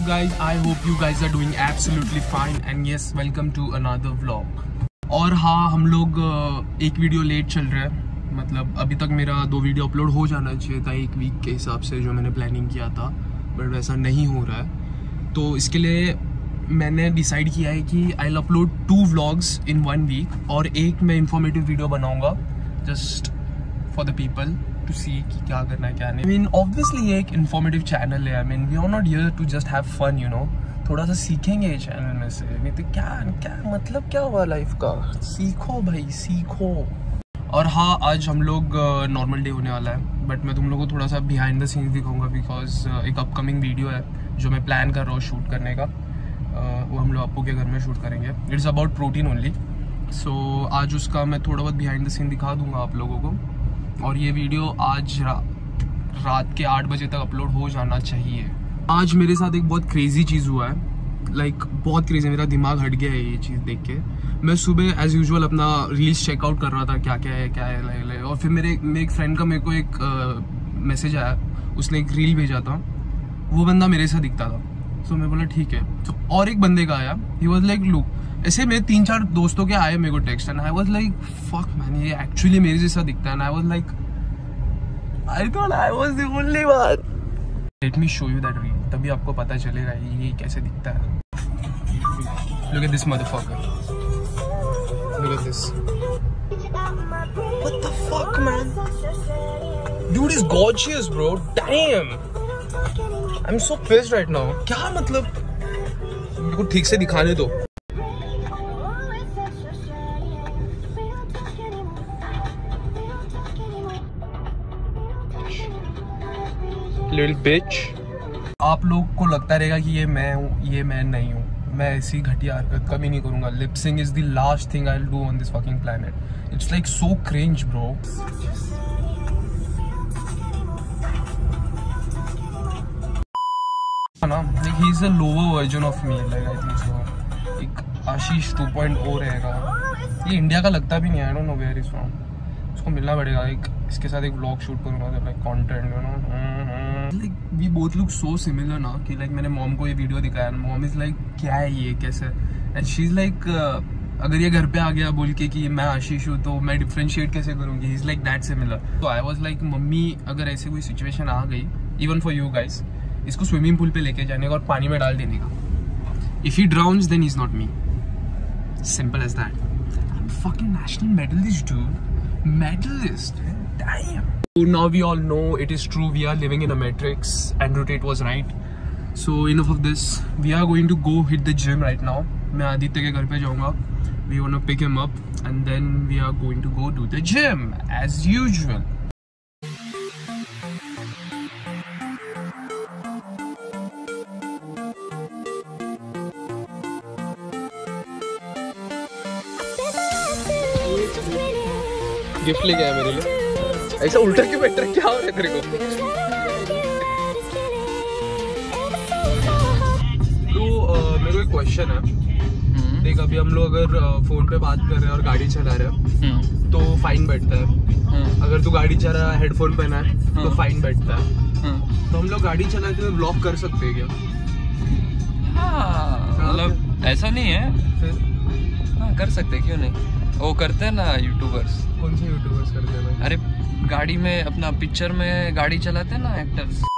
guys, I hope you guys are doing absolutely fine and yes, welcome to another vlog. और हाँ, हम लोग एक वीडियो लेट चल रहा है, मतलब अभी तक मेरा 2 वीडियो अपलोड हो जाना चाहिए था एक वीक के हिसाब से जो मैंने प्लानिंग किया था, बट वैसा नहीं हो रहा है। तो इसके लिए मैंने डिसाइड किया है कि I will upload 2 vlogs in 1 week और एक मैं इंफॉर्मेटिव वीडियो बनाऊँगा just for the people to see कि क्या करना है क्या नहीं। I mean, obviously ये एक इन्फॉर्मेटिव चैनल है। I mean, we are not here to just have fun, you know। थोड़ा सा सीखेंगे ये चैनल में से, नहीं तो क्या मतलब क्या हुआ लाइफ का। सीखो भाई, सीखो। और हाँ, आज हम लोग नॉर्मल डे होने वाला है, बट मैं तुम लोगों को थोड़ा सा बिहाइंड द सीन्स दिखाऊंगा बिकॉज एक अपकमिंग वीडियो है जो मैं प्लान कर रहा हूँ शूट करने का। वो हम लोग आपको के घर में शूट करेंगे। It's about protein only. So आज उसका मैं थोड़ा बहुत बिहाइंड द सीन दिखा दूंगा आप लोगों को। और ये वीडियो आज रात के 8 बजे तक अपलोड हो जाना चाहिए। आज मेरे साथ एक बहुत क्रेजी चीज़ हुआ है, लाइक बहुत क्रेजी। मेरा दिमाग हट गया है ये चीज़ देख के। मैं सुबह एज यूजुअल अपना रील्स चेकआउट कर रहा था क्या क्या है, और फिर मेरे एक फ्रेंड का मेरे को एक मैसेज आया, उसने एक रील भेजा था, वो बंदा मेरे साथ दिखता था। सो मैं बोला ठीक है। तो और एक बंदे का आया, ही वाज लाइक लुक। ऐसे मेरे 3-4 दोस्तों के आए मेरे को text and I was like fuck man, ये एक्चुअली मेरे जैसा दिखता है। And I was like I thought I was the only one. Let me show you that reel, तभी आपको पता चलेगा ये कैसे दिखता है। Look at this motherfucker, look at this, what the fuck man, dude is gorgeous bro, damn I'm so pissed right now। क्या मतलब, मेरे को ठीक से दिखाने दो। Little bitch। आप लोग को लगता रहेगा कि ये मैं हूँ, ये मैं नहीं हूँ। मैं ऐसी घटिया हरकत कभी नहीं करूँगा। Lip sync is the last thing I will do on this fucking planet. It's like so cringe bro. ना, like he is a lower version of me, like I think so। एक आशीष 2.0 रहेगा। ये इंडिया का लगता भी नहीं है, I don't know where he's from। उसको मिलना पड़ेगा, एक इसके साथ एक व्लॉग शूट करूँगा, like content, you know. Like we both look so similar ना कि लाइक मैंने मॉम को ये वीडियो दिखाया, मॉम इज लाइक क्या है ये, कैसे, एंड शी इज लाइक अगर ये घर पे आ गया बोल के कि मैं आशीष हूँ तो मैं डिफ्रेंशिएट कैसे करूँगी। He is like that similar. तो आई वाज लाइक मम्मी अगर ऐसी कोई सिचुएशन आ गई, इवन फॉर यू गाइस, इसको स्विमिंग पूल पे लेके जाने का और पानी में डाल देने का। If he drowns then he is not me, simple as that. I am fucking national medalist dude, medalist, damn। So now we all know it is true, we are living in a matrix, Andrew Tate was right। So enough of this, we are going to go hit the gym right now। मैं आदित्य के घर पे जाऊँगा, we wanna pick him up and then we are going to go do the gym as usual। Gift लेके आया मेरे लिए। ऐसा उल्टा क्यों बैठ रहा है, क्या हो रहा है तेरे को? तो मेरे को एक क्वेश्चन है। देख, अभी हम लोग अगर फोन पे बात कर रहे हैं और गाड़ी चला रहे हैं तो फाइन बैठता है। अगर तू गाड़ी चला रहा है, हेडफोन पहना है तो फाइन बैठता है। तो हम लोग गाड़ी चलाते हुए व्लॉग कर सकते हैं क्या? हाँ, मतलब ऐसा नहीं है, फिर हाँ कर सकते, क्यों नहीं। वो करते हैं ना यूट्यूबर्स। कौन से यूट्यूबर्स करते हैं भाई? अरे गाड़ी में अपना पिक्चर में गाड़ी चलाते हैं ना एक्टर्स।